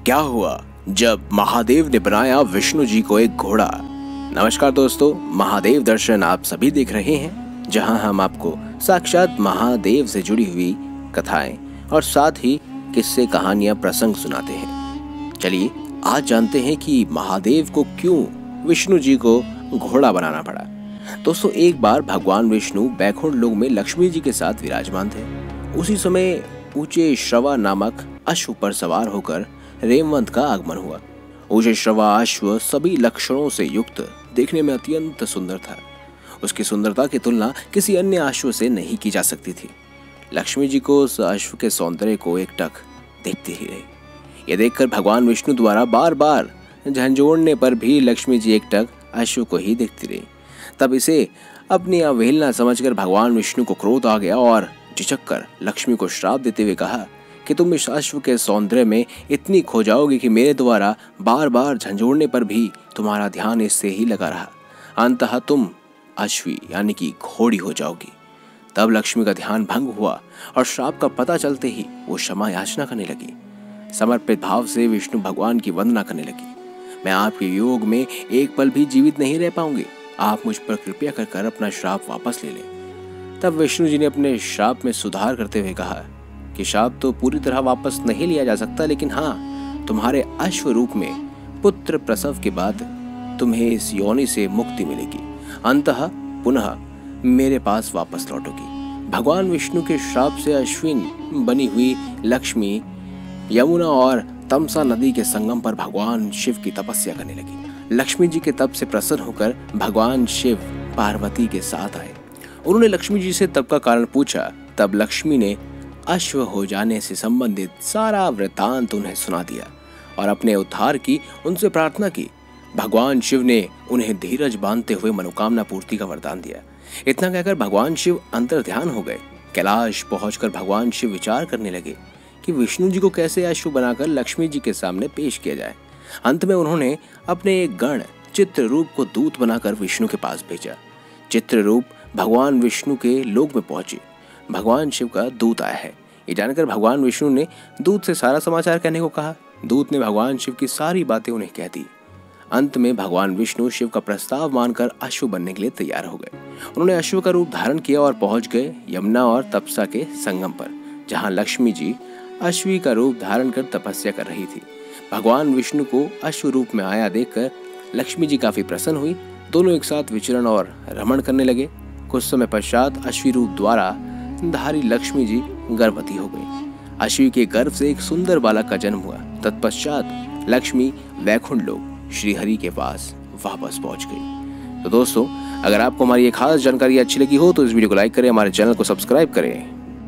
क्या हुआ जब महादेव ने बनाया विष्णु जी को एक घोड़ा। नमस्कार दोस्तों, महादेव दर्शन आप सभी देख रहे हैं, जहां हम आपको साक्षात महादेव से जुड़ी हुई कथाएं और साथ ही किस्से, कहानियां, प्रसंग सुनाते हैं। चलिए आज जानते हैं कि महादेव को क्यों विष्णु जी को घोड़ा बनाना पड़ा। दोस्तों, एक बार भगवान विष्णु बैकुंठ लोक में लक्ष्मी जी के साथ विराजमान थे। उसी समय ऊंचे श्रवा नामक अश्व पर सवार होकर रेमवंत का आगमन हुआ। ऊंचे श्रवा अश्व सभी लक्षणों से युक्त, देखने में अत्यंत सुंदर था। उसकी सुंदरता की तुलना किसी अन्य अश्व से नहीं की जा सकती थी। लक्ष्मी जी को उस अश्व के सौंदर्य को एकटक देखती ही रही। यह देखकर भगवान विष्णु द्वारा बार बार झंझोड़ने पर भी लक्ष्मी जी एकटक अश्व को ही देखती रही। तब इसे अपनी अवहेलना समझकर भगवान विष्णु को क्रोध आ गया और झिझक कर लक्ष्मी को श्राप देते हुए कहा कि तुम इस अश्व के सौंदर्य में इतनी खो जाओगी कि मेरे द्वारा बार बार झंझोड़ने पर भी तुम्हारा ध्यान इससे ही लगा रहा। अंततः तुम अश्वी यानी कि घोड़ी हो जाओगी। तब लक्ष्मी का ध्यान भंग हुआ और श्राप का पता चलते ही वो क्षमा याचना करने लगी। समर्पित भाव से विष्णु भगवान की वंदना करने लगी। मैं आपके योग में एक पल भी जीवित नहीं रह पाऊंगी। आप मुझ पर कृपया कर अपना श्राप वापस ले लें। तब विष्णु जी ने अपने श्राप में सुधार करते हुए कहा कि श्राप तो पूरी तरह वापस नहीं लिया जा सकता, लेकिन हाँ, तुम्हारे अश्व रूप में पुत्र प्रसव के बाद तुम्हें इस योनि से मुक्ति मिलेगी। अंततः पुनः मेरे पास वापस लौटोगी। भगवान विष्णु के श्राप से अश्विन बनी हुई लक्ष्मी यमुना और तमसा नदी के संगम पर भगवान शिव की तपस्या करने लगी। लक्ष्मी जी के तप से प्रसन्न होकर भगवान शिव पार्वती के साथ आए। उन्होंने लक्ष्मी जी से तप का कारण पूछा। तब लक्ष्मी ने अश्व हो जाने से संबंधित सारा वृतांत उन्हें सुना दिया और अपने उद्धार की उनसे प्रार्थना की। भगवान शिव ने उन्हें धीरज बांधते हुए मनोकामना पूर्ति का वरदान दिया। इतना कहकर भगवान शिव अंतर्ध्यान हो गए। कैलाश पहुंचकर भगवान शिव विचार करने लगे कि विष्णु जी को कैसे अश्व बनाकर लक्ष्मी जी के सामने पेश किया जाए। अंत में उन्होंने अपने एक गण चित्ररूप को दूत बनाकर विष्णु के पास भेजा। चित्ररूप भगवान विष्णु के लोक में पहुंचे। भगवान शिव का दूत आया है, ये जानकर भगवान विष्णु ने दूत से सारा समाचार कहने को कहा। दूत ने भगवान शिव की सारी बातें उन्हें कह दी। अंत में भगवान विष्णु शिव का प्रस्ताव मानकर अश्व बनने के लिए तैयार हो गए। उन्होंने अश्व का रूप धारण किया और पहुंच गए यमुना और तपसा के संगम पर, जहां लक्ष्मी जी अश्वी का रूप धारण कर तपस्या कर रही थी। भगवान विष्णु को अश्व रूप में आया देखकर लक्ष्मी जी काफी प्रसन्न हुई। दोनों एक साथ विचरण और रमण करने लगे। कुछ समय पश्चात अश्वी रूप द्वारा धारी लक्ष्मी जी गर्भवती हो गई। अश्वी के गर्भ से एक सुंदर बालक का जन्म हुआ। तत्पश्चात लक्ष्मी वैकुंठ लोक श्री हरि के पास वापस पहुंच गई। तो दोस्तों, अगर आपको हमारी ये खास जानकारी अच्छी लगी हो तो इस वीडियो को लाइक करें, हमारे चैनल को सब्सक्राइब करें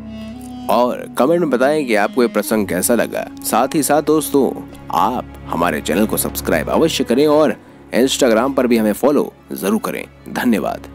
और कमेंट में बताएं कि आपको ये प्रसंग कैसा लगा। साथ ही साथ दोस्तों, आप हमारे चैनल को सब्सक्राइब अवश्य करें और इंस्टाग्राम पर भी हमें फॉलो जरूर करें। धन्यवाद।